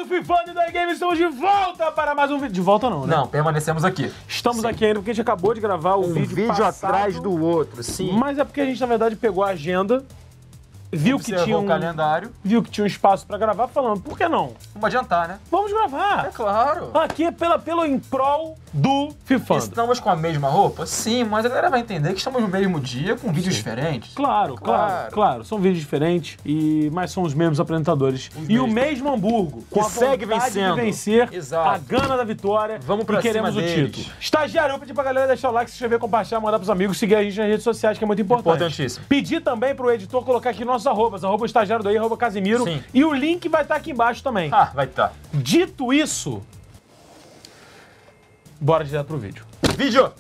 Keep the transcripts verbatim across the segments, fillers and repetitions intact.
FIFA e da Game, estamos de volta para mais um vídeo. De volta não, né? Não, permanecemos aqui. Estamos Sim. aqui ainda porque a gente acabou de gravar o Um vídeo, vídeo passado, atrás do outro, sim. Mas é porque a gente, na verdade, pegou a agenda, viu Observou que tinha um, o calendário. viu que tinha um espaço pra gravar, falando, por que não? Vamos adiantar, né? Vamos gravar. É claro. Aqui é pela, pelo em prol do FIFA. Estamos com a mesma roupa? Sim, mas a galera vai entender que estamos no mesmo dia com vídeos Sim. diferentes. Claro, claro, claro, Claro. São vídeos diferentes, e, mas são os mesmos apresentadores. Os e o mesmos. mesmo Hamburgo, com Que a segue vontade vencendo. de vencer, Exato. a gana da vitória. Vamos pra e queremos cima o deles. título. Estagiário, eu pedi pra galera deixar o like, se inscrever, compartilhar, mandar pros amigos, seguir a gente nas redes sociais, que é muito importante. Importantíssimo. Pedir também pro editor colocar aqui nossos arrobas, arroba estagiário daí, arroba Casimiro. Sim. E o link vai estar aqui embaixo também. Ah, vai estar. Dito isso, bora direto pro vídeo. Vídeo!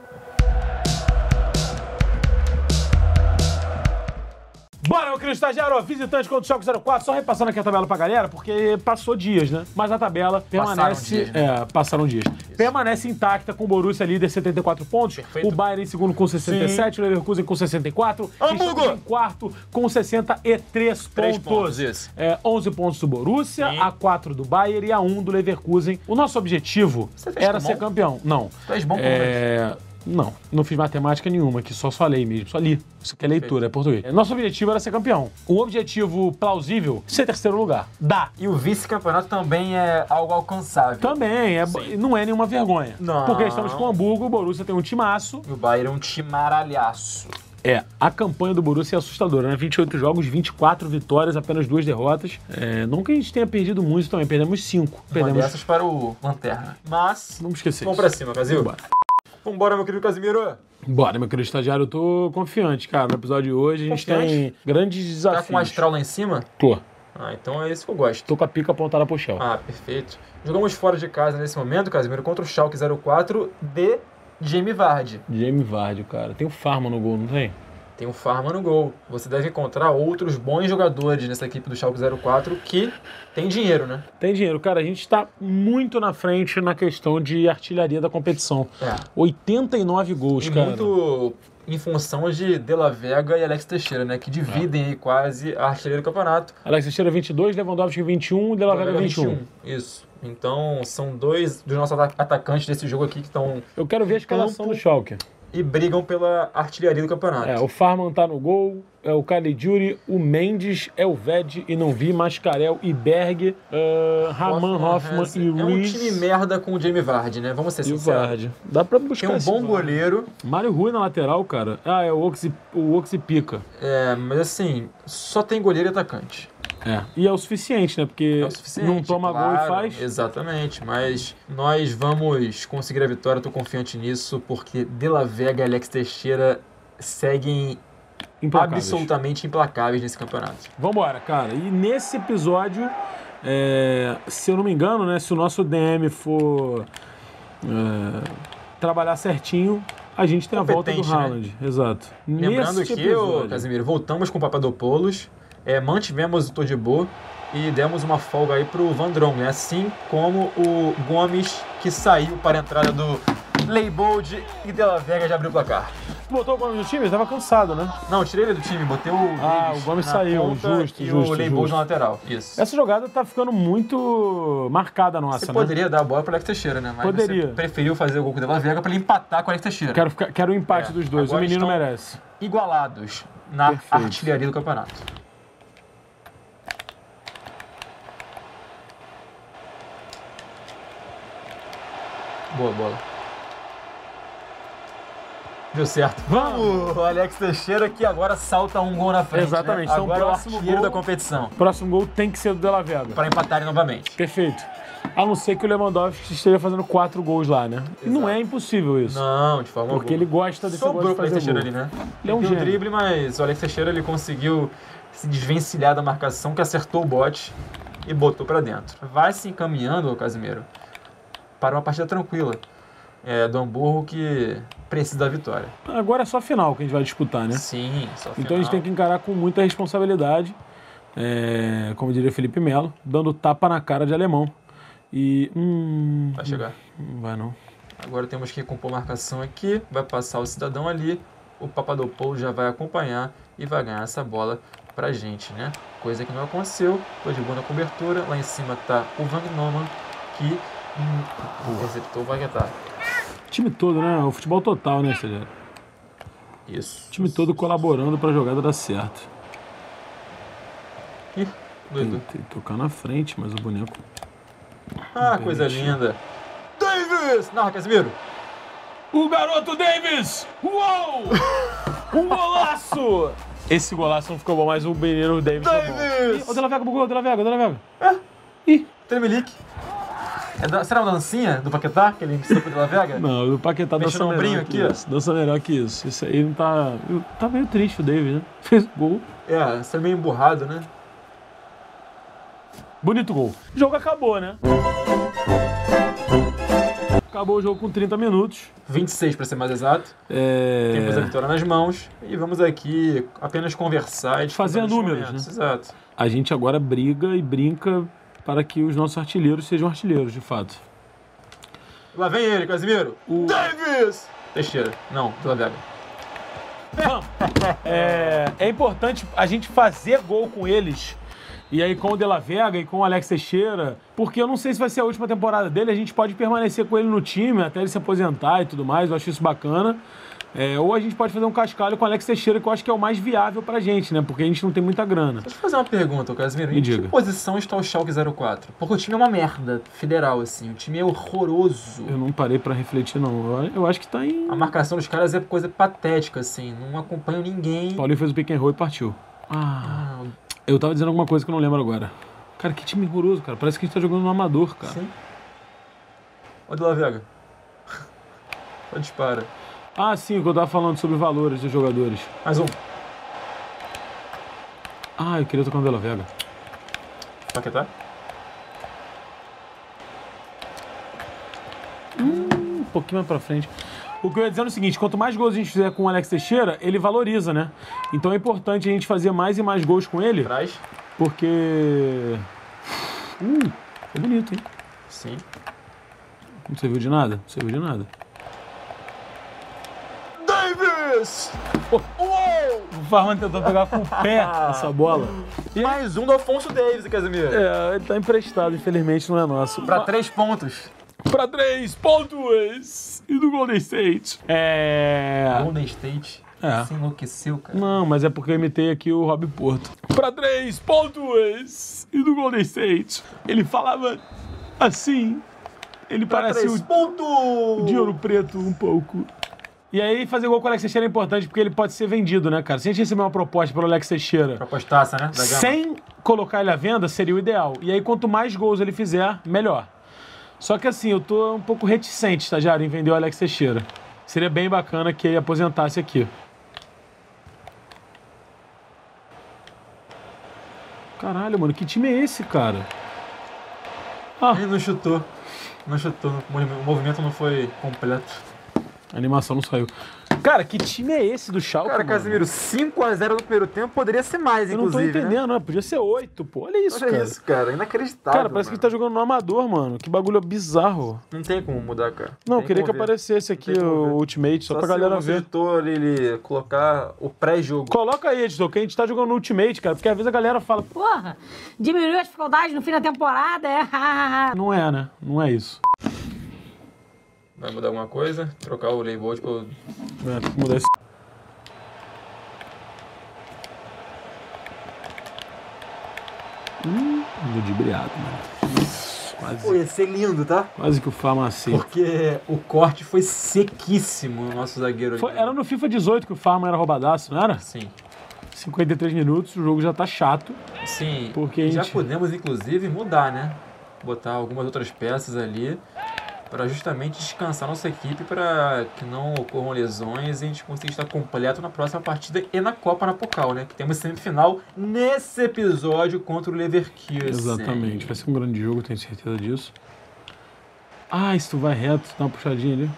Bora, meu querido estagiário, ó, visitante contra o Schalke zero quatro, só repassando aqui a tabela pra galera, porque passou dias, né? Mas a tabela permanece... dias, né? É, passaram dias. Permanece intacta com o Borussia líder setenta e quatro pontos, Perfeito. o Bayern em segundo com sessenta e sete, o Leverkusen com sessenta e quatro, Hamburgo! estamos em quarto com sessenta e três Três pontos. pontos, isso. É, onze pontos do Borussia, Sim. a quatro do Bayern e a um do Leverkusen. O nosso objetivo Você fez era com ser bom? campeão. Não. Tu és bom com é... Não, não fiz matemática nenhuma, que só falei mesmo, só li. Isso aqui é leitura, é português. Nosso objetivo era ser campeão. Um objetivo plausível, ser terceiro lugar. Dá. E o vice-campeonato também é algo alcançável. Também, é, Sim. não é nenhuma vergonha. Não. Porque estamos com o Hamburgo, o Borussia tem um timaço. E o Bayern é um timaralhaço. É, a campanha do Borussia é assustadora, né? vinte e oito jogos, vinte e quatro vitórias, apenas duas derrotas. É, não que a gente tenha perdido muito também, perdemos cinco. Uma Perdemos... dessas para o Lanterna. Mas, Vamos esquecer vamos isso. pra cima, Brasil. Vambora. Vambora, meu querido Casimiro. Bora, meu querido estagiário, eu tô confiante, cara. No episódio de hoje a gente Confiante? tem grandes desafios. Tá com o astral lá em cima? Tô. Ah, então é isso que eu gosto. Tô com a pica apontada pro Shell. Ah, perfeito. Jogamos fora de casa nesse momento, Casimiro, contra o Schalke zero quatro de Jamie Vardy. Jamie Vardy, cara. Tem o Farma no gol, não tem? Tem o Farma no gol. Você deve encontrar outros bons jogadores nessa equipe do Schalke zero quatro que tem dinheiro, né? Tem dinheiro. Cara, a gente tá muito na frente na questão de artilharia da competição. É. oitenta e nove gols, E cara. muito em função de De La Vega e Alex Teixeira, né? Que dividem aí quase a artilharia do campeonato. Alex Teixeira vinte e dois, Lewandowski vinte e um e De La Vega vinte e um. Isso. Então, são dois dos nossos ata- atacantes desse jogo aqui que estão Eu quero ver a escalação Campo. do Schalke. e brigam pela artilharia do campeonato. É, o Farman tá no gol, é o Caligiuri, o Mendes, Elvedi e não vi, Mascarel e Berg, uh, Raman, Hoffman Hansen. e É um Ruiz. time merda com o Jamie Vardy, né? Vamos ser E o sinceros. Vardy. Dá pra buscar Tem um esse bom Vardy. goleiro, Mário Rui na lateral, cara. Ah, é o Oxi, o Oxi Pica. é, mas assim, só tem goleiro e atacante. É. E é o suficiente, né? Porque É o suficiente, não toma gol e claro, faz. Exatamente, mas nós vamos conseguir a vitória, tô confiante nisso, porque De La Vega e Alex Teixeira seguem Implacáveis. absolutamente implacáveis nesse campeonato. Vambora, cara. E nesse episódio, é, se eu não me engano, né? Se o nosso D M for é, trabalhar certinho, a gente tem a volta do Competente, né? Haaland. Exato. Lembrando Nesse que, ô, episódio. Casimiro, voltamos com o Papadopoulos, é, mantivemos o Todibo e demos uma folga aí pro Van Drongelen, assim como o Gomes, que saiu para a entrada do Leibold e De La Vega já abriu o placar. Tu botou o Gomes no time? Ele tava cansado, né? Não, tirei ele do time, botei o Ah, Davis o Gomes na saiu, ponta justo, e justo, o Leibold justo. na lateral. Isso. Essa jogada tá ficando muito marcada nossa, Você né? poderia dar a bola para Alex Teixeira, né? Mas Poderia. você preferiu fazer o gol com o De La Vega para ele empatar com o Alex Teixeira. Quero, ficar, quero o empate É, dos dois. O agora menino estão- merece. Igualados na Perfeito. artilharia do campeonato. Boa bola. Deu certo. Vamos! O Alex Teixeira que agora salta um gol na frente. Exatamente, Né? então Agora é o próximo artilheiro gol- da competição. Próximo gol tem que ser do De La Vega. Para empatarem novamente. Perfeito. A não ser que o Lewandowski esteja fazendo quatro gols lá, né? E não é impossível isso. Não, de forma Porque ele gosta desse Sobrou negócio para de Alex fazer Teixeira gol. ali, né? Ele é um Deu gênio. drible, mas o Alex Teixeira ele conseguiu se desvencilhar da marcação, que acertou o bote e botou para dentro. Vai se encaminhando, Casimiro, para uma partida tranquila. É, do Hamburgo que precisa da vitória. Agora é só a final que a gente vai disputar, né? Sim, só final. Então a gente tem que encarar com muita responsabilidade, é, como diria Felipe Melo, dando tapa na cara de alemão. E. Hum, Vai chegar. Não vai não. Agora temos que compor marcação aqui, vai passar o cidadão ali, o Papadopoulos já vai acompanhar e vai ganhar essa bola pra gente, né? Coisa que não aconteceu. Tô de boa na cobertura. Lá em cima tá o Van Noman, que hum, o receptor vai guetar. Time todo, né? O futebol total, né, Estagiário? Isso. O time todo colaborando pra jogada dar certo. Ih, doido. Tem que tocar na frente, mas o boneco... Ah, coisa linda. Davis! Não, Casemiro. O garoto Davis! Uou! Um golaço! Esse golaço não ficou bom, mas o menino Davis ficou bom. Davis! Ih, o De La Vega bugou, o De La Vega, o De La Vega. É, Ih! Tremelique. É da- será uma dancinha do Paquetá que ele ensinou pro De La Vega? Não, o Paquetá Mexe dança no melhor ombrinho que aqui, ó. isso. Dança melhor que isso. Isso aí não tá... Tá meio triste o Davis, né? Fez gol. É, você é meio emburrado, né? Bonito gol. O jogo acabou, né? Acabou o jogo com trinta minutos. vinte e seis para ser mais exato. É... Temos a vitória nas mãos e vamos aqui apenas conversar e Fazer desfrutar dos números, momentos. né? Exato. A gente agora briga e brinca para que os nossos artilheiros sejam artilheiros, de fato. Lá vem ele, Casemiro. O- Davis! Teixeira. Não, De La Vega. É, é importante a gente fazer gol com eles. E aí com o De La Vega e com o Alex Teixeira, porque eu não sei se vai ser a última temporada dele, a gente pode permanecer com ele no time até ele se aposentar e tudo mais, eu acho isso bacana. É, ou a gente pode fazer um cascalho com o Alex Teixeira, que eu acho que é o mais viável pra gente, né? Porque a gente não tem muita grana. Deixa eu fazer uma pergunta, Casemiro. Me Em que diga. posição está o Schalke zero quatro? Porque o time é uma merda federal, assim. O time é horroroso. Eu não parei pra refletir, não. Eu, eu acho que tá em... A marcação dos caras é coisa patética, assim. Não acompanha ninguém. Paulinho fez o pick and roll e partiu. Ah, Ah, eu tava dizendo alguma coisa que eu não lembro agora. Cara, que time horroroso, cara. Parece que a gente tá jogando no amador, cara. sim. Ô, De La Vega. Só dispara. Ah, sim, o que eu tava falando sobre valores dos jogadores. Mais um. Ah, eu queria tocar no De La Vega. Paquetá. Um pouquinho mais pra frente. O que eu ia dizer é o seguinte, quanto mais gols a gente fizer com o Alex Teixeira, ele valoriza, né? Então é importante a gente fazer mais e mais gols com ele, Atrás. porque... Uh, é bonito, hein? Sim. Não serviu de nada? Não serviu de nada. Davis! Uou! O Farman tentou pegar com o pé essa bola. Mais um do Afonso Davis, Casemiro. É, ele tá emprestado, infelizmente não é nosso. Pra três pontos. Pra três pontos! E do Golden State. É... Golden State. É. Se enlouqueceu, cara. Não, mas é porque eu imitei aqui o Rob Porto. Pra três pontos! E do Golden State. Ele falava assim. Ele Pra parece três o pontos! de ouro preto um pouco. E aí fazer gol com o Alex Teixeira é importante porque ele pode ser vendido, né, cara? Se a gente receber uma proposta pelo Alex Teixeira Propostaça, né? Da Gama. sem colocar ele à venda, seria o ideal. E aí quanto mais gols ele fizer, melhor. Só que assim, eu tô um pouco reticente, estagiário, em vender o Alex Teixeira. Seria bem bacana que ele aposentasse aqui. Caralho, mano, que time é esse, cara? Ah, Ele não chutou. Não chutou. O movimento não foi completo. a animação não saiu. Cara, que time é esse do Schalke, Cara, mano? Casemiro, cinco a zero no primeiro tempo poderia ser mais, Eu não tô inclusive. entendendo, né? Podia ser oito, pô. Olha isso, Olha cara. isso, cara. Inacreditável. Cara, parece que mano. ele tá jogando no amador, mano. Que bagulho bizarro. Não tem como mudar, cara. Não, eu Tem queria que como ver. aparecesse aqui Não tem como o ver. Ultimate, só, Só pra se galera o ver. editor ele colocar o pré-jogo. Coloca aí, editor, que a gente tá jogando no Ultimate, cara. Porque às vezes a galera fala, pô, Porra, diminuiu a dificuldade no fim da temporada, é. não é, né? Não é isso. Vai mudar alguma coisa? Trocar o label pro... É, tem que mudar esse... Hum, ludibriado, mano. Isso, Pô, quase, ia ser lindo, tá? quase que o Farma aceita. Porque o corte foi sequíssimo no nosso zagueiro. Foi- ali. era no FIFA dezoito que o Farma era roubadaço, não era? Sim. cinquenta e três minutos, o jogo já tá chato. Sim. Porque a E já gente- podemos, inclusive, mudar, né? Botar algumas outras peças ali para justamente descansar nossa equipe para que não ocorram lesões e a gente consiga estar completo na próxima partida e na Copa Napocal, né? Que temos semifinal nesse episódio contra o Leverkusen. Exatamente, vai ser um grande jogo, tenho certeza disso. Ah, se tu vai reto, dá uma puxadinha ali.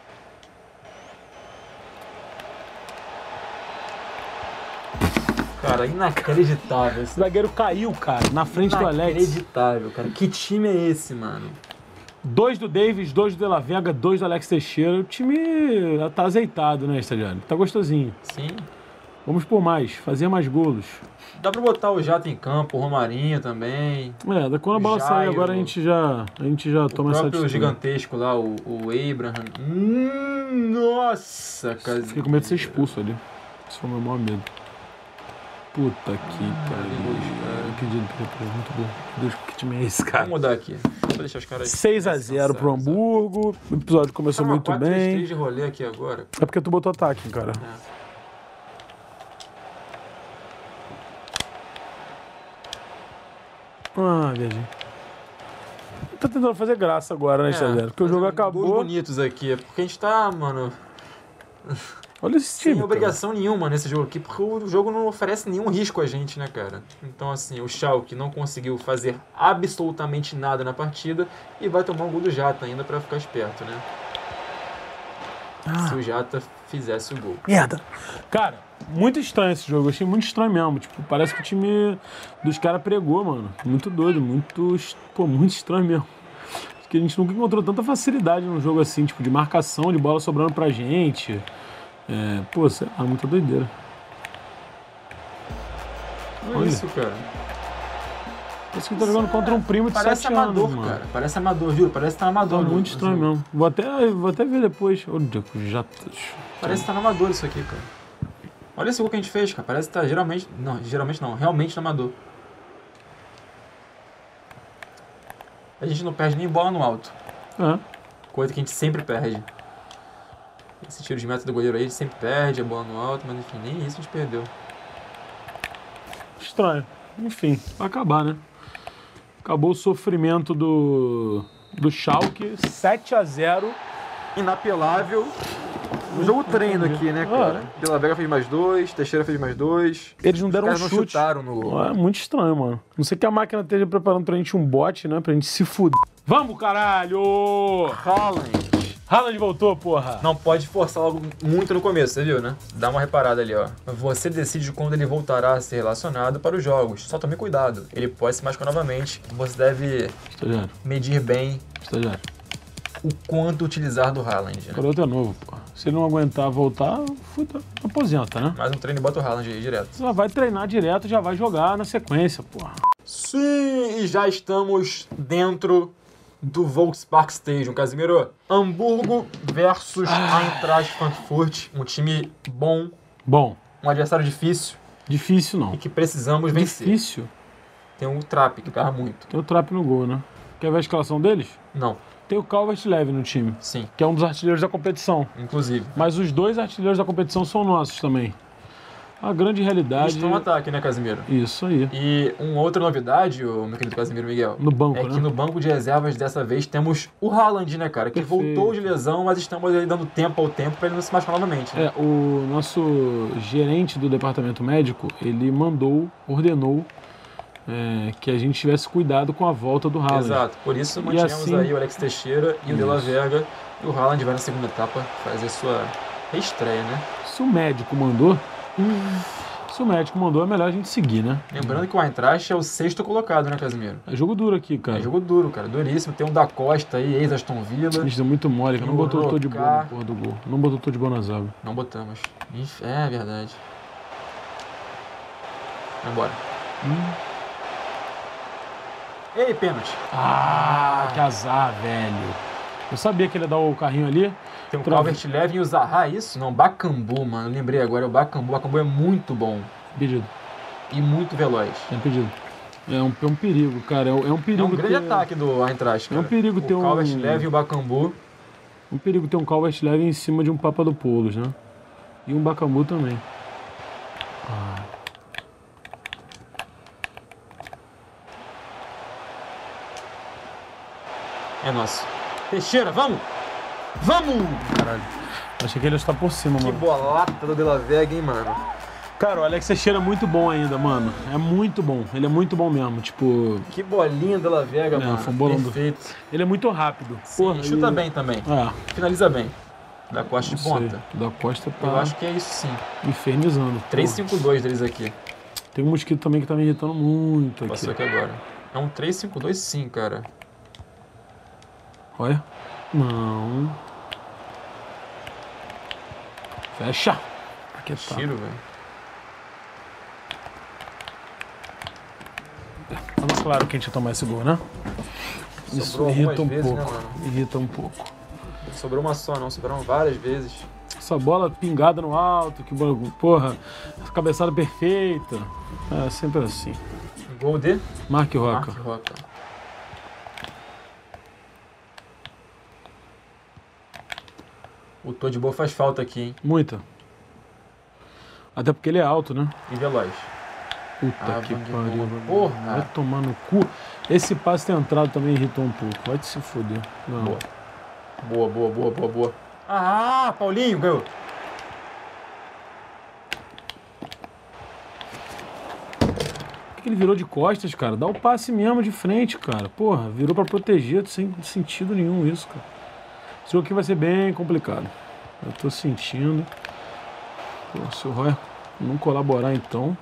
Cara, inacreditável. O Esse zagueiro caiu, cara, na frente do Alex. Inacreditável, cara. Que time é esse, mano? Dois do Davis, dois do De La Vega, dois do Alex Teixeira. O time tá azeitado, né, estagiário? Tá gostosinho. Sim. Vamos por mais, fazer mais golos. Dá pra botar o Jata em campo, o Romarinho também. É, da quando a bola sair Jairo. agora a gente já, a gente já O toma essa próprio atitude. gigantesco lá, o, o Abraham. Hum, nossa, cara. Fiquei com medo de ser expulso ali. Esse foi o meu maior medo. Puta que pariu. Pedido pra muito bom. Meu Deus, que time é esse, cara? Vamos mudar aqui. Vou deixar os caras. seis a zero pro descansados, Hamburgo. O episódio começou Tá muito quatro três três bem. de rolê aqui agora. É porque tu botou ataque, cara. É. Ah, viajei. Tá tentando fazer graça agora, né, Xavier? Porque o jogo Gols acabou. bonitos aqui. É porque a gente tá, mano, Olha esse time. sem cara. obrigação nenhuma nesse jogo aqui, porque o jogo não oferece nenhum risco a gente, né, cara? Então, assim, o Schalke não conseguiu fazer absolutamente nada na partida e vai tomar um gol do Jata ainda pra ficar esperto, né? Ah. Se o Jata fizesse o gol. Merda. Cara, muito estranho esse jogo. Eu achei muito estranho mesmo. Tipo, parece que o time dos caras pregou, mano. Muito doido, muito. est- Pô, muito estranho mesmo. Acho que a gente nunca encontrou tanta facilidade num jogo assim, tipo, de marcação, de bola sobrando pra gente. É, pô, sei lá, muita doideira. Olha Olha. isso, cara. Parece que tá jogando contra um primo de Parece sete amador, anos, mano. cara. Parece amador, juro. Parece que tá amador. Tá no- muito no estranho jogo. mesmo. Vou até, vou até ver depois. Olha, já. Parece que tá no amador isso aqui, cara. Olha esse gol que a gente fez, cara. Parece que tá geralmente... Não, geralmente não. Realmente no amador. A gente não perde nem bola no alto. É. Coisa que a gente sempre perde. Esse tiro de meta do goleiro aí, a gente sempre perde a bola no alto, mas enfim, nem isso a gente perdeu. Estranho. Enfim, vai acabar, né? Acabou o sofrimento do, do Schalke, sete a zero. Inapelável. Um jogo treino aqui, né, cara? De La Vega fez mais dois, Teixeira fez mais dois. Eles não deram um Os caras não chute. chutaram no gol. É muito estranho, mano. Não sei que a máquina esteja preparando pra gente um bot, né? Pra gente se fuder. Vamos, caralho! Haaland. Haaland voltou, porra. Não pode forçar logo muito no começo, você viu, né? Dá uma reparada ali, ó. Você decide quando ele voltará a ser relacionado para os jogos. Só tome cuidado. Ele pode se machucar novamente. Você deve Estagiário, medir bem estagiário. o quanto utilizar do Haaland, né? O garoto é novo, porra. Se ele não aguentar voltar, puta, aposenta, né? Mais um treino e bota o Haaland aí direto. Já vai treinar direto, já vai jogar na sequência, porra. Sim, e já estamos dentro do Volkspark Stadium, Casimiro. Hamburgo versus Eintracht Frankfurt. Um time bom, Bom, um adversário difícil difícil e não. que precisamos vencer. Difícil? Tem um Trapp que carra muito. Tem o Trap no gol, né? Quer ver a escalação deles? Não, Tem o Calvert-Lewin no time, sim, que é um dos artilheiros da competição. inclusive. Mas os dois artilheiros da competição são nossos também. A grande Eles realidade... estão no ataque, né, Casimiro? Isso aí. E uma outra novidade, ô, meu querido Casimiro Miguel, No banco, é né? que no banco de reservas dessa vez temos o Haaland, né, cara? Que Perfeito. voltou de lesão, mas estamos aí dando tempo ao tempo para ele não se machucar novamente. Né? É, o nosso gerente do departamento médico, ele mandou, ordenou é, que a gente tivesse cuidado com a volta do Haaland. Exato, por isso mantivemos assim- aí o Alex Teixeira e o De La Isso. Vega. E o Haaland vai na segunda etapa fazer sua estreia, né? Se o médico mandou, se o médico mandou, é melhor a gente seguir, né? Lembrando que o Eintracht é o sexto colocado, né, Casimiro? É jogo duro aqui, cara. É jogo duro, cara, duríssimo. Tem um da Costa aí, ex-Aston A Villa. gente deu muito mole, cara. Não E o botou o tô de boa na Rocar. porra do gol. Não botou o tô de boa na zaga. Não botamos. Ixi, é verdade. Vambora. Ei, pênalti. Ah, que azar, velho. Eu sabia que ele ia dar o carrinho ali. Tem o Pra- Calvert-Lewin e o Zaha, isso? Não, Bakambu, mano. Eu lembrei agora, é o Bakambu. O Bakambu é muito bom Pedido. e muito veloz. É pedido. É um, é um perigo, cara. É, um- é um É perigo um grande ter, ataque do Eintracht, cara. É um perigo ter o um- Calvert-Lewin e o Bakambu. um perigo ter um Calvert-Lewin em cima de um Papa do Polos, né? E um Bakambu também. Ah. É nosso. Teixeira, vamos! Vamos! Caralho. Achei que ele ia estar por cima, Que mano. bolata do De La Vega, hein, mano? Cara, o Alex Teixeira é muito bom ainda, mano. É muito bom. Ele é muito bom mesmo. Tipo, Que bolinha De La Vega, É, mano. foi um bolão do- Perfeito. ele é muito rápido. Sim, Porra, chuta e- bem também. É, Finaliza bem. Da Costa não de ponta. sei. Da Costa tá Eu acho que é isso sim. infernizando. três Porra. cinco dois deles aqui. Tem um mosquito também que tá me irritando muito aqui. Passou aqui agora. É um três cinco dois sim, cara. Olha. Não. Fecha. Aqui tá. Tiro, velho. Tava claro que a gente ia tomar esse gol, né? Isso Sobrou irrita um algumas vezes, pouco. né, mano? Irrita um pouco. Sobrou uma só, não. Sobraram várias vezes. Essa bola pingada no alto, que bola, porra, cabeçada perfeita. É sempre assim. Gol de Mark Roca. Mark Roca. O Tô de Boa faz falta aqui, hein? Muita. Até porque ele é alto, né? E veloz. Puta Ah, que Van de pariu. Boa. Vai Porra. tomar no cu. Esse passe ter entrado também irritou um pouco. Vai te se foder. Não. Boa. Boa, boa, boa, boa, boa. Ah, Paulinho ganhou. Por que ele virou de costas, cara? Dá o passe mesmo de frente, cara. Porra, virou pra proteger, sem sentido nenhum isso, cara. Esse jogo aqui vai ser bem complicado. Eu tô sentindo. Pô, se o Roy não colaborar, então...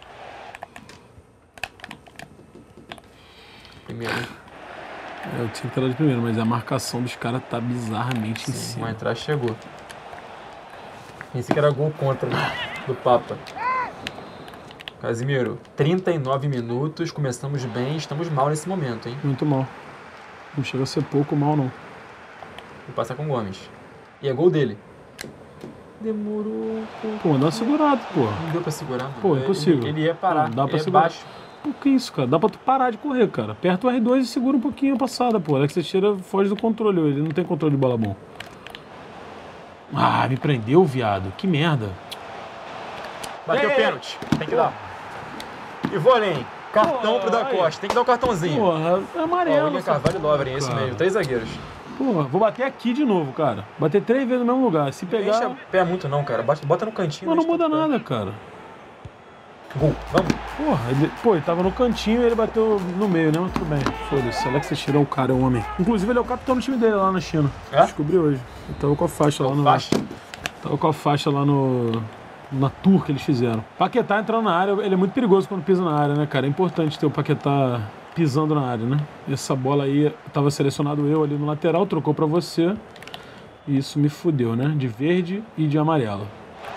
Primeiro. É, eu tinha que entrar de primeiro, mas a marcação dos caras tá bizarramente em Sim, cima. vai entrar, chegou. Esse que era gol contra do Papa. Casimiro, trinta e nove minutos, começamos bem, estamos mal nesse momento, hein? Muito mal. Não chega a ser pouco mal, não. Vou passar com o Gomes. E é gol dele. Demorou. Pô, dá uma segurada, porra. Não deu pra segurar, mano. Pô, impossível. Ele, ele ia parar, Não, dá pra ele é segurar. baixo. O que isso, cara? Dá pra tu parar de correr, cara. Aperta o R dois e segura um pouquinho a passada, pô. Alex Teixeira foge do controle, ele não tem controle de bola bom. Ah, me prendeu, viado. Que merda. Bateu o É. pênalti. Tem que dar. E vôlei, hein? Cartão Pô, pro da aí. Costa. Tem que dar o cartãozinho. Porra, é Ó, amarelo. William essa Carvalho e porra, Lovren, esse cara. mesmo. Três zagueiros. Porra, vou bater aqui de novo, cara. Bater três vezes no mesmo lugar. Se Não pegar... enche pé muito não, cara. Bota, bota no cantinho. Mas não deixa muda o pé. nada, cara. Gol. Vamos. Porra, ele, pô, ele tava no cantinho e ele bateu no meio, né? Mas tudo bem. Foda-se. Alex Teixeira é o cara, é o homem. Inclusive, ele é o capitão do time dele lá na China. É? Descobri hoje. Ele tava com a faixa lá no... Faixa. Tava com a faixa lá no... na tour que eles fizeram. Paquetá entrando na área, ele é muito perigoso quando pisa na área, né, cara? É importante ter o Paquetá pisando na área, né? Essa bola aí, tava selecionado eu ali no lateral, trocou pra você. E isso me fudeu, né? De verde e de amarelo.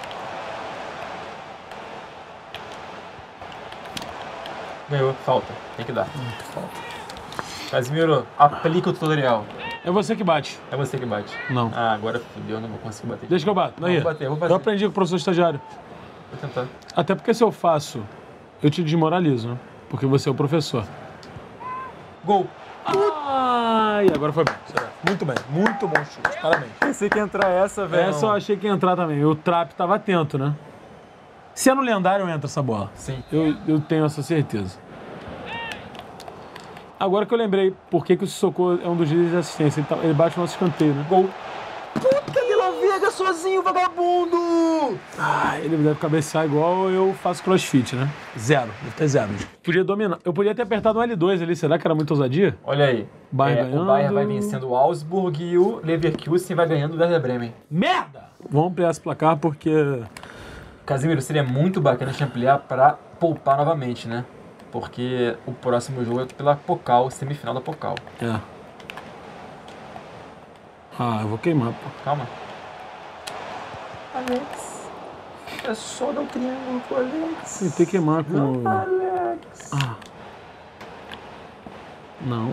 Ganhou. Falta. Tem que dar. Falta. Casimiro, aplica o tutorial. É você que bate. É você que bate. Não. Ah, agora fudeu, não vou conseguir bater. Deixa que eu bato. Não, Aí. vou bater, vou bater. Eu aprendi com o professor estagiário. Vou tentar. Até porque se eu faço, eu te desmoralizo, né? Porque você é o professor. Gol. Ai, agora foi bem. Muito bem. Muito bom chute. Parabéns. Pensei que ia entrar essa, velho. Essa eu achei que ia entrar também. O Trap tava atento, né? Se é no lendário, entra essa bola. Sim. Eu, eu tenho essa certeza. Agora que eu lembrei por que, que o Sissoko é um dos líderes de assistência. Ele, tá- ele bate o nosso escanteio, né? Gol. Puta de La Vega sozinho, vagabundo! Ah, ele deve cabecear igual eu faço crossfit, né? Zero. Deve ter zero. Podia dominar. Eu podia ter apertado um L dois ali. Será que era muita ousadia? Olha aí. Bayern É, ganhando. o Bayern vai vencendo o Augsburg e o Leverkusen vai ganhando o Werder Bremen. Merda! Vamos ampliar esse placar porque... Casimiro, seria muito bacana a gente ampliar pra poupar novamente, né? Porque o próximo jogo é pela Pokal, semifinal da Pokal. É. Ah, eu vou queimar, pô. Calma. Alex, é só dar um triângulo pro Alex. Tentei queimar com... o- Alex. Ah. Não.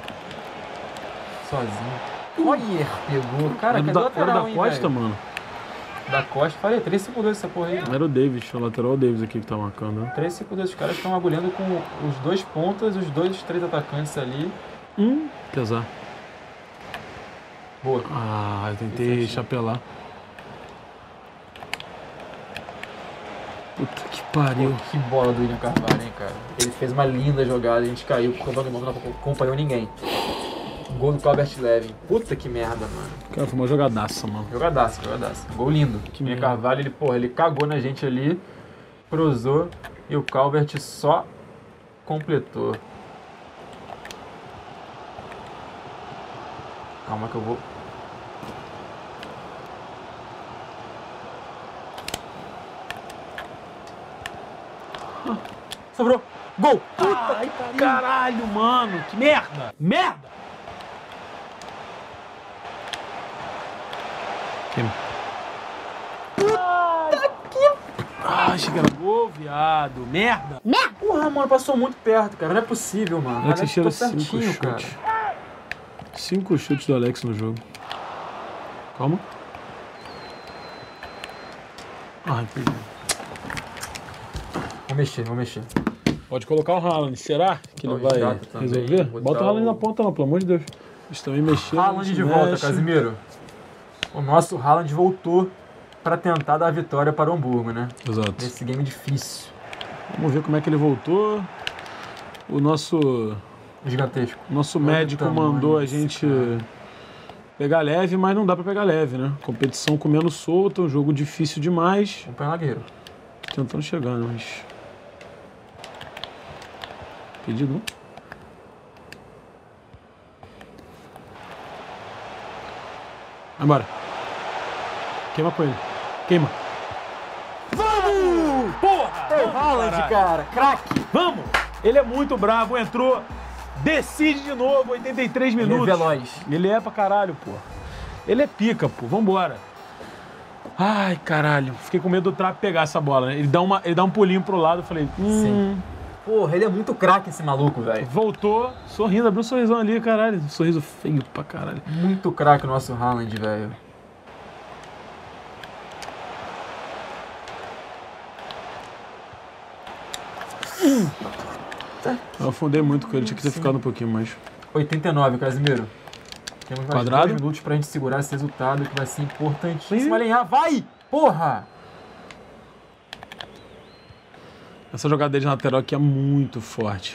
Sozinho. Royer pegou. Cara, Era que da, lateral, era da hein, Costa, velho? mano. Da Costa. Falei, três cinco dois essa porra aí. Era o Davis, o lateral Davis aqui que tá marcando, né? três cinco dois, os caras estão agulhando com os dois pontas, os dois, três atacantes ali. Hum, pesar. Boa. Ah, eu tentei Isso, chapelar. Puta que pariu. Pô, que bola do William Carvalho, hein, cara. Ele fez uma linda jogada, a gente caiu porque o Wagner não acompanhou ninguém. Gol do Calvert Levin. Puta que merda, mano. Cara, foi uma jogadaça, mano. Jogadaça, jogadaça. Gol lindo. Que William merda. Carvalho, ele, porra, ele cagou na gente ali, cruzou e o Calvert só completou. Calma que eu vou... Sobrou! Gol! Puta Ai, caralho, mano. Que merda. Merda. Queima. Puta que... Ah, achei que era gol, viado. Merda. Merda! Porra, mano, passou muito perto, cara. Não é possível, mano. Alex Alex Teixeira, ficou cinco certinho, cara. chutes. Cinco chutes do Alex no jogo. Calma. Ai, perdi. Vou mexer, vou mexer. Pode colocar o Haaland. Será que ele Ó, vai Jota também. resolver? Vou Bota o botar Haaland o- na ponta, não, pelo amor de Deus. Eles também mexeram. Haaland se de volta, mexe. Casimiro. O nosso Haaland voltou pra tentar dar a vitória para o Hamburgo, né? Exato. Nesse game difícil, Vamos ver como é que ele voltou. O nosso, gigantesco. nosso Olha o médico tamanho mandou a desse gente cara. pegar leve, mas não dá pra pegar leve, né? Competição comendo solta, um jogo difícil demais. Vamos pegar zagueiro. Tentando chegar, né? Mas... Pedido, não? Vai embora. Queima com ele. Queima. Vamos! Porra! O Haaland, cara, craque. Vamos! Ele é muito brabo, entrou, decide de novo, oitenta e três Ele é minutos. veloz. Ele é pra caralho, pô. Ele é pica, pô. Vambora. Ai, caralho. Fiquei com medo do Trapp pegar essa bola, né? Ele dá, uma, ele dá um pulinho pro lado, eu falei, hum... Sim. Porra, ele é muito craque esse maluco, velho. Voltou, sorrindo, abriu um sorrisão ali, caralho. Um sorriso feio pra caralho. Muito craque o nosso Haaland, velho. Eu afundei muito com ele, tinha que ter ficado um pouquinho mais. oitenta e nove, Casimiro. Temos mais Quadrado. dois minutos pra gente segurar esse resultado que vai ser importantíssimo. Alinhar, vai! Porra! Essa jogada dele de lateral aqui é muito forte.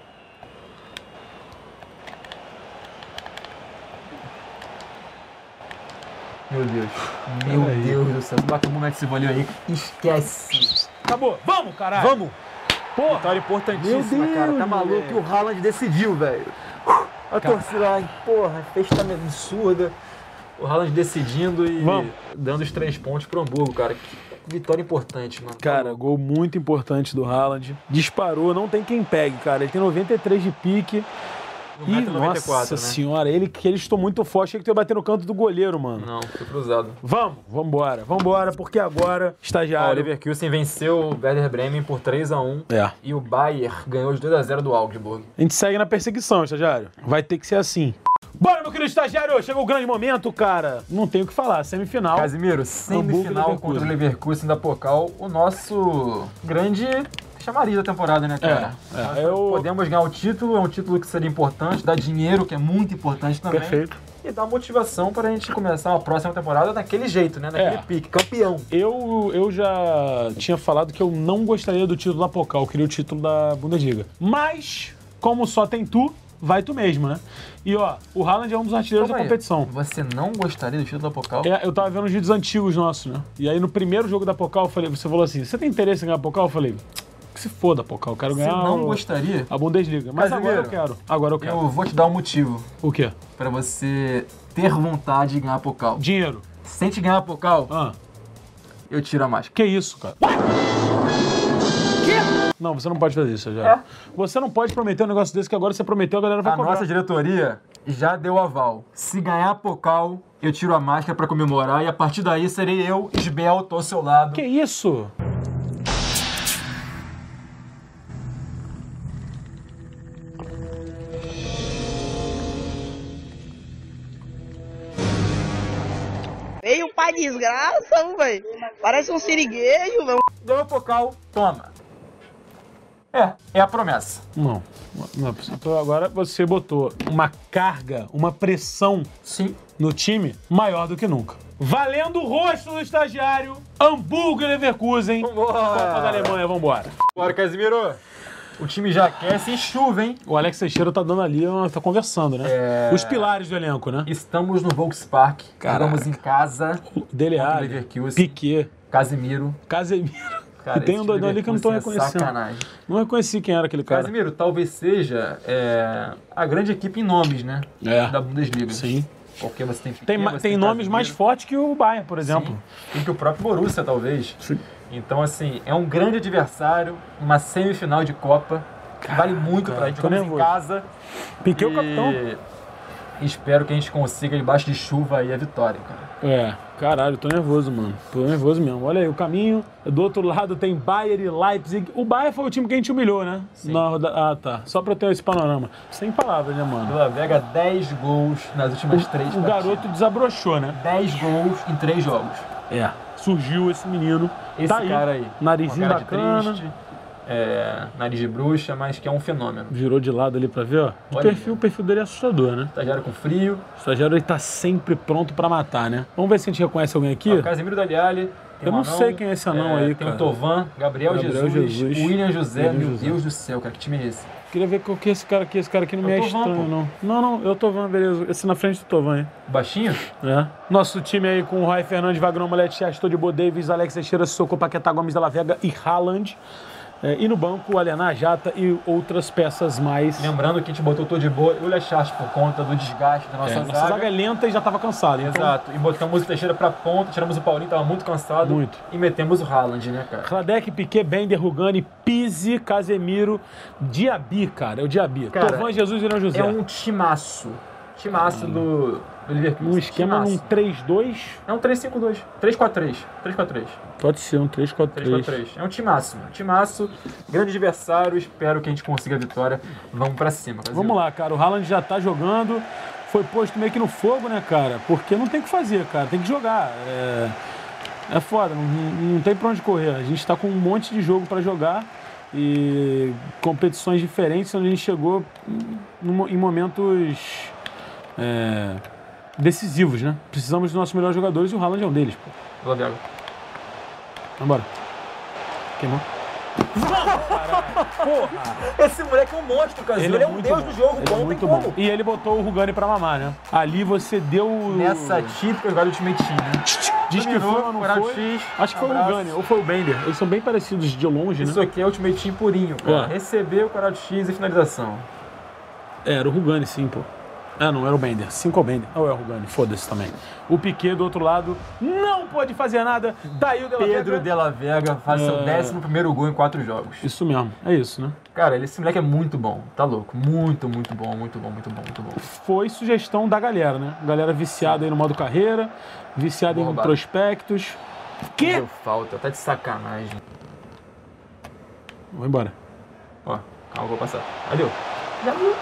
Meu Deus. Meu Peraí. Deus do céu. Bate um momento esse voleio aí. Esquece. Acabou. Vamos, caralho. Vamos! Porra. Vitória importantíssima, Meu cara. Tá Deus, maluco moleque. que o Haaland decidiu, velho. A torcida, ai, porra, festa absurda. O Haaland decidindo e Vamos. dando os três pontos pro Hamburgo, cara. Que vitória importante, mano. Cara, gol muito importante do Haaland. Disparou, não tem quem pegue, cara. Ele tem noventa e três de pique. No E, metro noventa e nossa quatro, né? senhora, ele que ele estou muito forte. Achei que tu ia bater no canto do goleiro, mano. Não, foi cruzado. Vamos, vambora, vambora, porque agora, Ó, o estagiário... Leverkusen venceu o Werder Bremen por três a um. É. E o Bayern ganhou de dois a zero do Augsburg. A gente segue na perseguição, estagiário. Vai ter que ser assim. Bora, meu querido estagiário! Chegou o grande momento, cara. Não tenho o que falar. Semifinal. Casimiro, Hamburgo e semifinal Leverkusen. contra o Leverkusen da Pokal. O nosso grande chamariz da temporada, né, cara? É, é, Nós eu- Podemos ganhar o título, é um título que seria importante, dá dinheiro, que é muito importante também. Perfeito. E dá motivação pra gente começar a próxima temporada daquele jeito, né? Naquele É. pique, campeão. Eu, eu já tinha falado que eu não gostaria do título da Pokal. Eu queria o título da Bundesliga. Mas, como só tem tu, vai tu mesmo, né? E, ó, o Haaland é um dos artilheiros Calma da aí, competição. Você não gostaria do título da Pokal? É, eu tava vendo os vídeos antigos nossos, né? E aí no primeiro jogo da Pokal, eu falei, você falou assim, você tem interesse em ganhar a Pokal? Eu falei, que se foda a Pokal, eu quero Você ganhar não o- gostaria? a Bundesliga. Mas agora eu Casimiro, quero, agora eu quero. Eu vou te dar um motivo O quê? pra você ter vontade de ganhar a Pokal. Dinheiro. Sem te ganhar a Pokal, Ah, eu tiro a máscara. que isso, cara? Não, você não pode fazer isso, já. É. Você não pode prometer um negócio desse que agora você prometeu, a galera vai A cobrar. nossa diretoria já deu aval. Se ganhar a Pokal, eu tiro a máscara pra comemorar e a partir daí serei eu, esbelto, ao seu lado. Que isso? Veio um pai desgraça, velho. Parece um siriguejo, velho. Ganhou a Pokal, toma. É, é a promessa. Não, não é possível. Então agora você botou uma carga, uma pressão Sim. no time maior do que nunca. Valendo o rosto do estagiário, Hamburgo e Leverkusen. Vambora. Copa da Alemanha, vambora. Bora, Casimiro. O time já aquece em chuva, hein? O Alex Teixeira tá dando ali, tá conversando, né? É. Os pilares do elenco, né? Estamos no Volkspark. Caraca. Jogamos em casa. Dele Contra o Alli, Leverkusen. Piquet, Casimiro. Casemiro. Cara, E tem um esse doidão ali que eu não tô Leverkusen é reconhecendo. sacanagem. Não reconheci quem era aquele cara. Casimiro, talvez seja é, a grande equipe em nomes, né? É. Da Bundesliga. Sim. Porque você tem Piquet, Tem, ma- você tem nomes Casemiro. mais fortes que o Bayern, por exemplo. Sim. E que o próprio Borussia, talvez. Sim. Então, assim, é um grande adversário, uma semifinal de Copa, que vale muito pra gente. tô Jogamos em nervoso. casa. Piquet é o e capitão. Espero que a gente consiga, debaixo de chuva, aí a vitória, cara. É, Caralho, tô nervoso, mano. Tô nervoso mesmo. Olha aí, o caminho. Do outro lado tem Bayern e Leipzig. O Bayern foi o time que a gente humilhou, né? Sim. Na roda... Ah, tá. Só pra eu ter esse panorama. Sem palavras, né, mano? Vila Vega, dez gols nas últimas três O partidas. garoto desabrochou, né? dez gols em três jogos. É. Surgiu esse menino. Esse tá aí. cara aí. Narizinho uma cara bacana. de triste, é, nariz de bruxa, mas que é um fenômeno. Virou de lado ali pra ver, ó. O Olha perfil, aí. o perfil dele é assustador, né? Estagiário com frio. O estagiário ele tá sempre pronto pra matar, né? Vamos ver se a gente reconhece alguém aqui. Ó, Casemiro Dali Alli. Tem Eu um não anão, sei quem é esse anão aí, Tem cara. o Tovan, Gabriel, Gabriel Jesus, Jesus, William José. William Meu José. Deus do céu, cara, que time é esse? Queria ver qual que é esse cara aqui. Esse cara aqui não É me o é Tovan, estranho, pô. não. Não, não, eu tô vendo, beleza. Esse na frente do Tovan, hein? Baixinho? É. Nosso time aí com o Roy Fernandes, Wagner Moletti, Astor de Bo Davis, Alex Teixeira, Sissoko, Paquetá, Gomes de la Vega e Haaland. É, e no banco, o Alená, Jata e outras peças mais. Lembrando que a gente botou o Todibo e o Lechas por conta do desgaste da nossa É, zaga. nossa zaga é lenta e já tava cansada. Então, Exato. E botamos o Teixeira pra ponta, tiramos o Paulinho, tava muito cansado. Muito. E metemos o Haaland, né, cara? Radek, Piquet, Bender, Rugani, Pizzi, Casemiro, Diaby, cara. É o Diaby. Cara, Tovan, Jesus e Irã José. É um timaço. Timaço do, do Leverkusen. Um esquema num Timaço. três dois. É um três cinco dois. três quatro três. três quatro três. Pode ser um três quatro três quatro três. três. É um timaço, mano. Timaço. Grande adversário. Espero que a gente consiga a vitória. Vamos pra cima, Brasil. Vamos lá, cara. O Haaland já tá jogando. Foi posto meio que no fogo, né, cara? Porque não tem o que fazer, cara. Tem que jogar. É, é foda. Não, não tem pra onde correr. A gente tá com um monte de jogo pra jogar. E competições diferentes onde a gente chegou em, em momentos é, decisivos, né? Precisamos dos nossos melhores jogadores e o Haaland é um deles, pô. Vila Vega. Vambora. Queimou. Porra! Esse moleque é um monstro, cara. Ele, é um deus bom. do jogo. Ele Pô, é não muito tem bom. como. E ele botou o Rugani pra mamar, né? Ali você deu... Nessa típica jogada do Ultimate Team, né? Diz que Dominou, foi, mas não Corado foi. X, Acho que foi abraço. o Rugani ou foi o Bender. Eles são bem parecidos de longe, Isso né? aqui é Ultimate Team purinho, cara. É. Recebeu o Corado X e finalização. É, era o Rugani, sim, pô. Ah, não, era o Bender. Cinco ao Bender. Ou é o Rugani, foda-se também. O Piquet do outro lado não pode fazer nada. Tá aí o De La Pedro Vega. de la Vega faz seu É. décimo primeiro gol em quatro jogos. Isso mesmo, é isso, né? Cara, esse moleque é muito bom. Tá louco. Muito, muito bom, muito bom, muito bom, muito bom. Foi sugestão da galera, né? Galera viciada aí no modo carreira, viciada Boa em roubada. prospectos. Que? Deu falta, tá de sacanagem. Vou embora. Ó, calma, vou passar. Já deu. Já deu.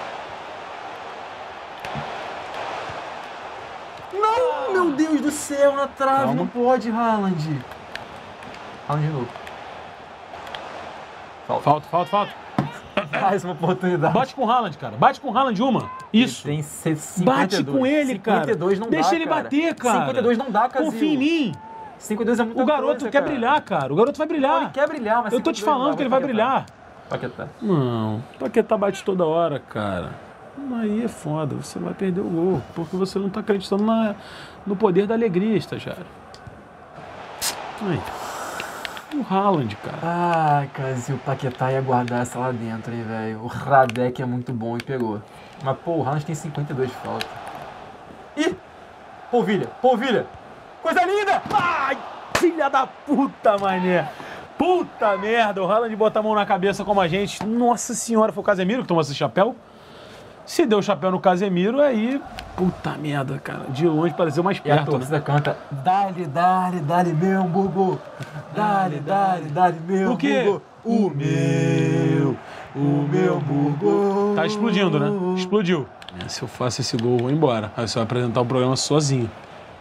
Não, meu Deus do céu, na trave. Calma. Não pode, Haaland. Haaland de novo. Falta. Falta, falta, falta. Mais uma oportunidade. Bate com o Haaland, cara. Bate com o Haaland uma. Isso. Ele tem cinquenta e dois. Bate com ele, cara. cinquenta e dois não Deixa dá, ele cara. bater, cara. cinquenta e dois não dá, Casil. Confia em mim. cinquenta e dois é muita O garoto coisa, quer cara. brilhar, cara. O garoto vai Não, brilhar. ele quer brilhar, mas Eu tô te cinquenta e dois falando não que ele dá, vai brilhar. Paquetá. Não, Paquetá bate toda hora, cara. Aí é foda, você vai perder o gol, porque você não tá acreditando na, no poder da alegria, estagiário. Aí. O Haaland, cara. Ai, Casil, o Paquetá ia guardar essa lá dentro, hein, velho. O Radek é muito bom e pegou. Mas, pô, o Haaland tem cinquenta e dois de falta. Ih! Polvilha, polvilha! Coisa linda! Ai, filha da puta, mané. Puta merda, o Haaland bota a mão na cabeça como a gente. Nossa senhora, foi o Casemiro que tomou esse chapéu? Se deu o chapéu no Casemiro, aí... Puta merda, cara. De longe pareceu mais E a perto, né? torcida canta: Dale, dale, dale, meu Hamburgo! Dale, dale, dale, meu O quê? Hamburgo! O meu, o meu Hamburgo! Tá explodindo, né? Explodiu. É, se eu faço esse gol, eu vou embora. Aí você vai apresentar o programa sozinho.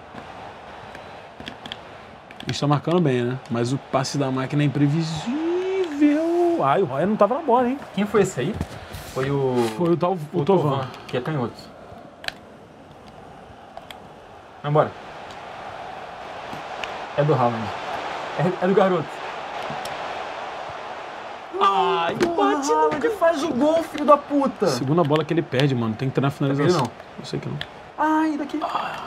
Está marcando bem, né? Mas o passe da máquina é imprevisível. Ai, o Roy não tava na bola, hein? Quem foi esse aí? Foi o... Foi o tal o o Tovan. Tovan, que é canhoto. Vambora. É do Haaland. É, é do garoto. Ai, Bate no que faz o gol, filho da puta. segunda bola que ele perde, mano. Tem que ter na finalização. Não. Eu sei que não. Ai, daqui.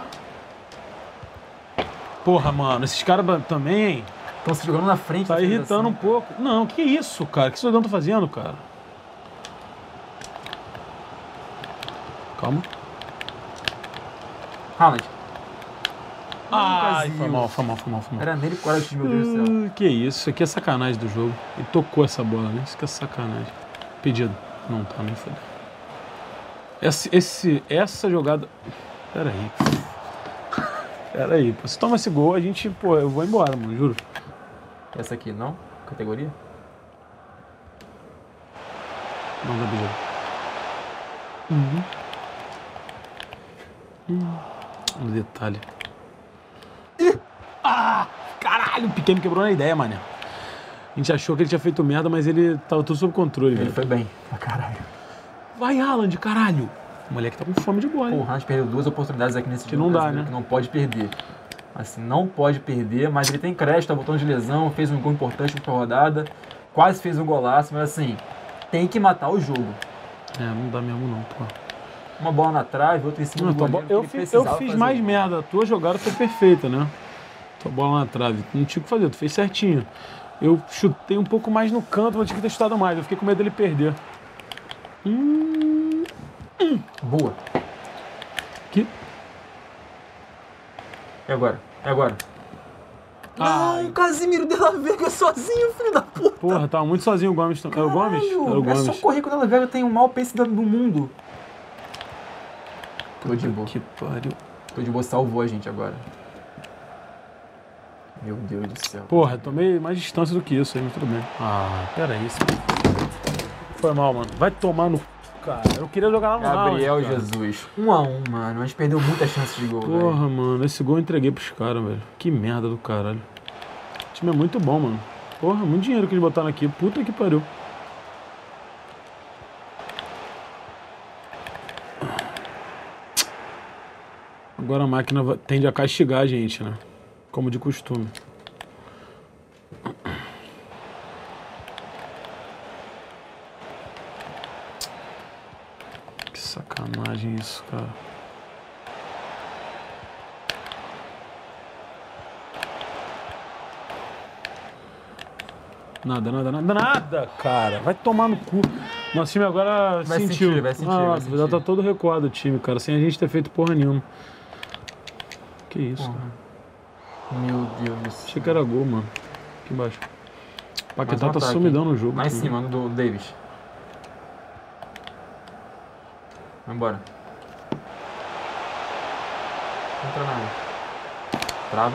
Porra, mano, esses caras também, hein? Estão se jogando na frente. Tá da irritando um finalização. pouco. Não, que isso, cara? O que esse cidadão tá fazendo, cara? Calma. Haaland. Ai, Casil. foi mal, foi mal, foi mal, foi mal. Era nele quase de meu Deus do céu. Uh, que isso, isso aqui é sacanagem do jogo. Ele tocou essa bola, né? Isso aqui é sacanagem. Pedido. Não tá nem fodendo. Esse, esse, essa jogada... Pera aí. Pera aí, pô. Se toma esse gol, a gente, pô, eu vou embora, mano, juro. Essa aqui, não? Categoria? Não, dá beijo. Uhum. Hum. Um detalhe. Ih! Ah! Caralho, o pequeno quebrou na ideia, mané. A gente achou que ele tinha feito merda, mas ele tava tudo sob controle, Ele velho. foi bem. Pra caralho. Vai, Haaland, caralho. O moleque tá com fome de bola, Pô, o hein? Haaland perdeu duas oportunidades aqui nesse Que jogo não dá, brasileiro, né? que não pode perder. Assim, não pode perder, mas ele tem crédito, tá botão de lesão, fez um gol importante na rodada, quase fez um golaço, mas assim, tem que matar o jogo. É, não dá mesmo não, pô. Uma bola na trave, outra em cima Não, do tua goleiro. bo- eu que ele fiz, eu precisava fiz fazer mais o gol. merda. A tua jogada foi perfeita, né? Tua bola na trave. Não tinha o que fazer, tu fez certinho. Eu chutei um pouco mais no canto, mas tinha que ter chutado mais. Eu fiquei com medo dele perder. Hum. Boa. Que... É agora, é agora. Ai. Não, Casimiro de la Vega sozinho, filho da puta. Porra, tava muito sozinho o Gomes. Era o Gomes? Era o Caralho, é Gomes. só correr quando ela Vega tem o maior pace do do mundo. Tô de boa. Que pariu. Tô de boa, salvou a gente agora. Meu Deus do céu. Porra, tomei mais distância do que isso aí, mas tudo bem. Ah, pera aí. Foi mal, mano. Vai tomar no... Cara, eu queria jogar lá no Gabriel Haaland, cara. Jesus. Um a um, mano. A gente perdeu muitas chances de gol, velho. Porra, mano, esse gol eu entreguei pros caras, velho. Que merda do caralho. O time é muito bom, mano. Porra, muito dinheiro que eles botaram aqui. Puta que pariu. Agora a máquina va- tende a castigar a gente, né? Como de costume. Que sacanagem isso, cara. Nada, nada, nada, nada, cara. Vai tomar no cu. Nosso time agora Vai sentiu. sentir, vai sentir, ah, vai sentir. já tá todo recuado o time, cara. Sem a gente ter feito porra nenhuma. Que isso, Porra. cara. Meu Deus do céu. Achei que era gol, mano. Aqui embaixo. Mais Paquetá um tá ataque, sumidão hein? no jogo. Lá em também. cima, no do Davis. Vambora. Não entra nada. Trava.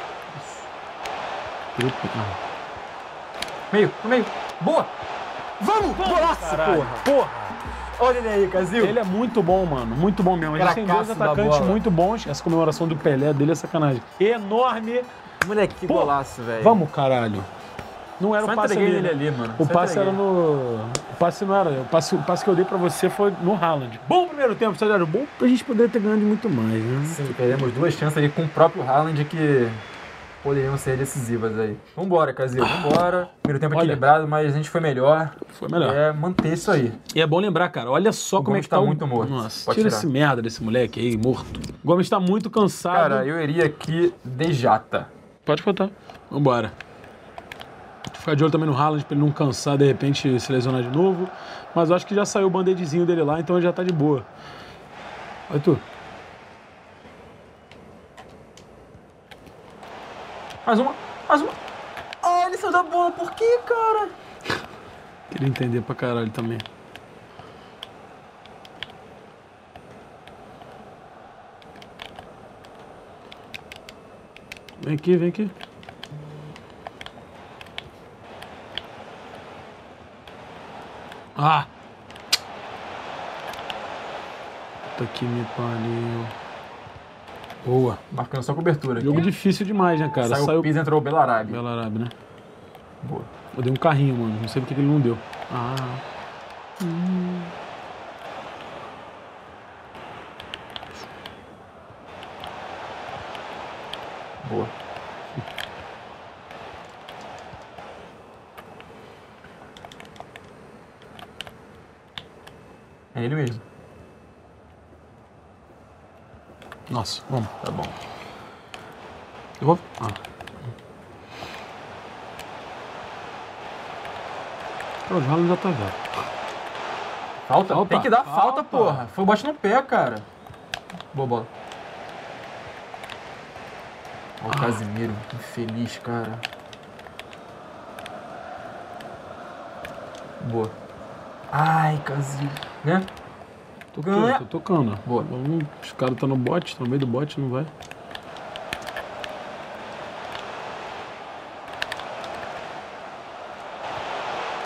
Puta, ah. Meio, no meio. Boa! Vamos! Golaço, Caralho. porra! Porra! Olha ele aí, Casil. Ele é muito bom, mano. Muito bom mesmo. A gente tem dois Cracaço da atacantes bola. muito bons. Essa comemoração do Pelé dele é sacanagem. Enorme. Moleque, que Pô, golaço, velho. Vamos, caralho. Não era Só o passe entreguei ali, ele né? ali, mano. O Só passe entreguei. era no... O passe não era. O passe, o passe que eu dei pra você foi no Haaland. Bom primeiro tempo, Sérgio. Bom pra gente poder ter ganho de muito mais, né? Sim, perdemos duas chances aí com o próprio Haaland que poderiam ser decisivas aí. Vambora, Casil, vambora. Primeiro tempo Olha. equilibrado, mas a gente foi melhor. Foi melhor. É manter isso aí. E é bom lembrar, cara, olha só O como é Gomes que tá tá o... muito morto. Nossa, Pode tira tirar. esse merda desse moleque aí, morto. O Gomes tá muito cansado. Cara, eu iria aqui de jata. Pode botar. Vambora. Ficar de olho também no Haaland pra ele não cansar, de repente, se lesionar de novo. Mas eu acho que já saiu o band-aidzinho dele lá, então ele já tá de boa. Vai tu. Mais uma, mais uma. Ah, ele saiu da bola, por quê, cara? Queria entender pra caralho também. Vem aqui, vem aqui. Ah! Puta que me pariu. Boa. Marcando só cobertura aqui. Jogo difícil demais, né, cara? Saiu, Saiu o Pisa, entrou o Belarabe. Belarabe, né? Boa. Eu dei um carrinho, mano. Não sei porque que ele não deu. Ah. Hum. Boa. É ele mesmo. Nossa, vamos. Tá bom. Eu vou. Ah. Pô, o Haaland já tá velho. Falta? Falta, Tem que dar falta, falta. porra. Foi bote no pé, cara. Boa bola. Ó, o Casimiro, infeliz, cara. Boa. Ai, Casimiro. Né? Tô, tocando, Ganha. tô tocando. Boa. Vamos- Os caras tá no bote, tá no meio do bote, não vai.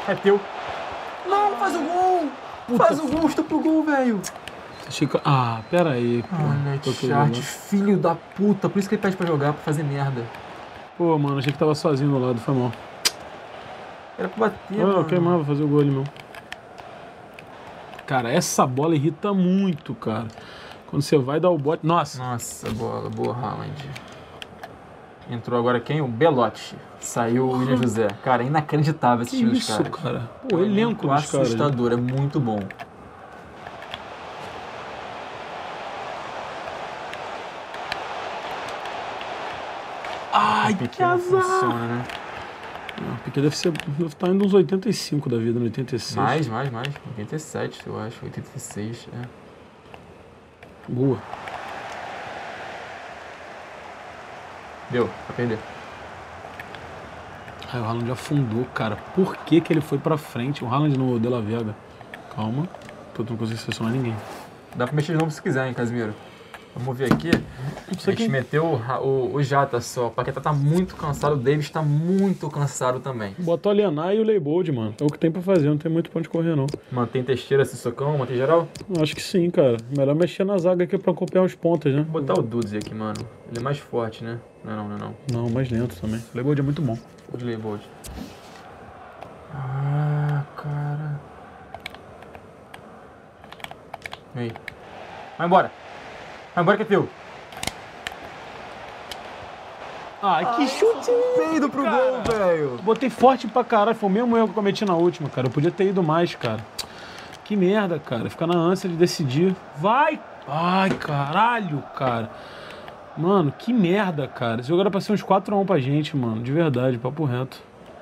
É teu. Não, faz o gol! Puta. Faz o gol, estupra o gol, velho. Achei que... Ah, pera aí, pô. Ah, Netchat, filho da puta. Por isso que ele pede pra jogar, pra fazer merda. Pô, mano, achei que tava sozinho do lado, foi mal. Era pra bater, Ah, mano. eu queimava, fazer o gol ali, meu. Cara, essa bola irrita muito, cara. Quando você vai dar o bote... Nossa! Nossa, bola, boa, Haaland. Entrou agora quem? O Belotti. Saiu o William José. Cara, é inacreditável esse Que time dos isso, caras. cara? Pô, o elenco dos caras. Assustador, é muito bom. Ai, que azar! Funciona, né? Não, porque deve ser... Deve estar indo uns oitenta e cinco da vida, no oitenta e seis. Mais, mais, mais. oitenta e sete, eu acho. oitenta e seis, é. Boa. Deu, pra perder. Ai, o Haaland afundou, cara. Por que que ele foi pra frente? O Haaland no De La Vega. Calma. Tu não consegue selecionar ninguém. Dá pra mexer de novo se quiser, hein, Casimiro. Vamos ver aqui. A gente quem... meteu o, o, o Jata só. O Paquetá tá muito cansado, o Davis tá muito cansado também. Bota o Alienar e o Leibold, mano. É o que tem pra fazer, não tem muito pra onde correr, não. Mantém Teixeira, Sissocão, mantém geral? Acho que sim, cara. Melhor mexer na zaga aqui pra acompanhar os pontas, né? Vou botar o Dudes aqui, mano. Ele é mais forte, né? Não é não, não é não. Não, mais lento também. O Leibold é muito bom. O de Leibold. Ah, cara. Vem. Vai embora. Vai embora que é teu. Ai, que chute! Peido pro gol, velho. Botei forte pra caralho. Foi o mesmo erro que eu cometi na última, cara. Eu podia ter ido mais, cara. Que merda, cara. Ficar na ânsia de decidir. Vai! Ai, caralho, cara. Mano, que merda, cara. Esse jogo era pra ser uns quatro a um pra gente, mano. De verdade, papo reto.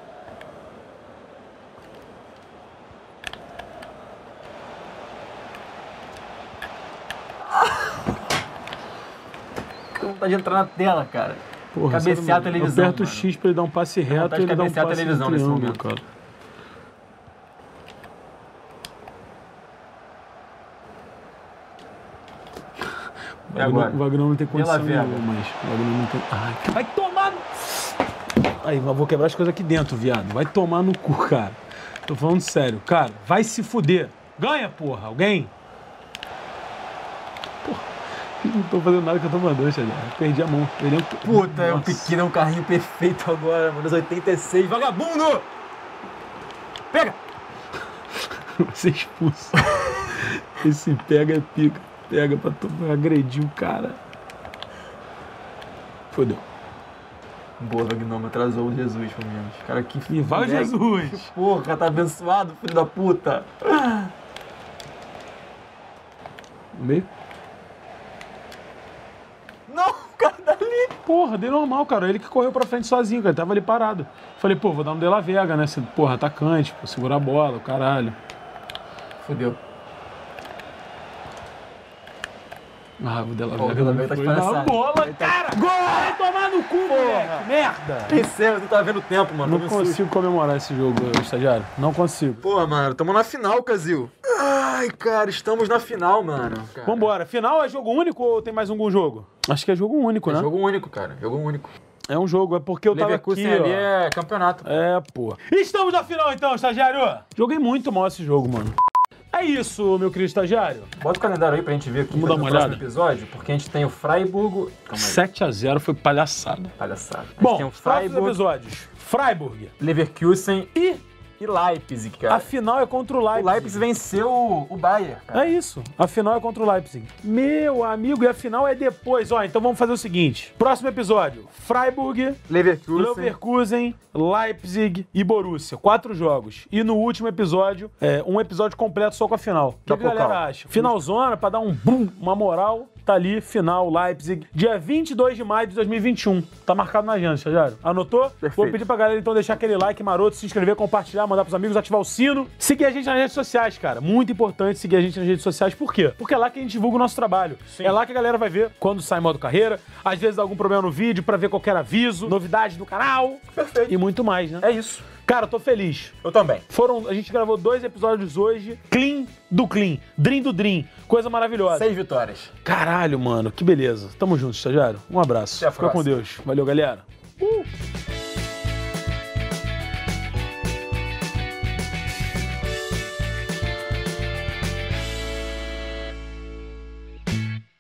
Tô com vontade de entrar na tela, cara. Porra, cabecear a televisão, aperta o mano. X pra ele dar um passe reto e ele dá um passe a televisão de nesse triângulo, momento. cara. E agora? O Wagner não tem condição Vela nenhuma, mas o Wagner não tem... Ai, vai tomar no... Aí, eu vou quebrar as coisas aqui dentro, viado. Vai tomar no cu, cara. Tô falando sério. Cara, vai se fuder. Ganha, porra. Alguém? Porra. Não tô fazendo nada que eu tô mandando, Xavier. Perdi a mão. Perdi um... Puta, é o pequeno, é um carrinho perfeito agora, mano. Dos oitenta e seis. Vagabundo! Pega! Vai ser expulso. Esse pega é pica. Pega pra, pra agredir o cara. Fodeu. Boa, Gnome, atrasou o Jesus, pelo menos. Cara, que E vai o Jesus! Porra, tá abençoado, filho da puta! Meio? Não, cara, dali! Porra, dei normal, cara. Ele que correu pra frente sozinho, cara. Ele tava ali parado. Falei, pô, vou dar um De La Vega, né? Porra, atacante, pô, segurar a bola, o caralho. Fodeu. Ah, o De La Pô, o Vega De La não Vega tá foi de na palhaçada. bola, cara! Gol! Vai tomar no cu, moleque! Merda! Pensei, tu tá vendo o tempo, mano. Não consigo comemorar esse jogo, estagiário. Não consigo. Porra, mano, tamo na final, Casil. Ai, cara, estamos na final, mano. Cara. Vambora. Final é jogo único ou tem mais algum jogo? Acho que é jogo único, É né? jogo único, cara. Jogo único. É um jogo, é porque eu tava aqui, Leverkusen ali é campeonato. É, pô. Estamos na final então, estagiário! Joguei muito mal esse jogo, mano. É isso, meu querido estagiário. Bota o calendário aí pra gente ver aqui Vamos dar uma no próximo olhada? episódio, porque a gente tem o Freiburg... Calma aí, sete a zero foi palhaçada. palhaçada. A gente Bom, tem o próximos Freiburg, episódios. Freiburg. Leverkusen E e Leipzig, cara. a final é contra o O Leipzig. Leipzig venceu o, o Bayern, cara. É isso. A final é contra o Leipzig. Meu amigo, e a final é depois. Ó, então vamos fazer o seguinte. Próximo episódio. Freiburg, Leverkusen. Leverkusen, Leipzig e Borussia. Quatro jogos. E no último episódio, é, um episódio completo só com a final. O que, Da que a galera Pokal. acha? Finalzona, pra dar um boom, uma moral. Tá ali, final, Leipzig, dia vinte e dois de maio de dois mil e vinte e um. Tá marcado na agenda, estagiário. Anotou? Perfeito. Vou pedir pra galera então deixar aquele like maroto, se inscrever, compartilhar, mandar pros amigos, ativar o sino. Seguir a gente nas redes sociais, cara. Muito importante seguir a gente nas redes sociais. Por quê? Porque é lá que a gente divulga o nosso trabalho. Sim. É lá que a galera vai ver quando sai modo carreira, às vezes dá algum problema no vídeo, pra ver qualquer aviso, novidades do canal. Perfeito. E muito mais, né? É isso. Cara, eu tô feliz. Eu também. Foram, a gente gravou dois episódios hoje, clean do clean, dream do dream, coisa maravilhosa. Seis vitórias. Caralho, mano, que beleza. Tamo junto, estagiário. Um abraço. Até a Fica com próxima. Deus. Valeu, galera.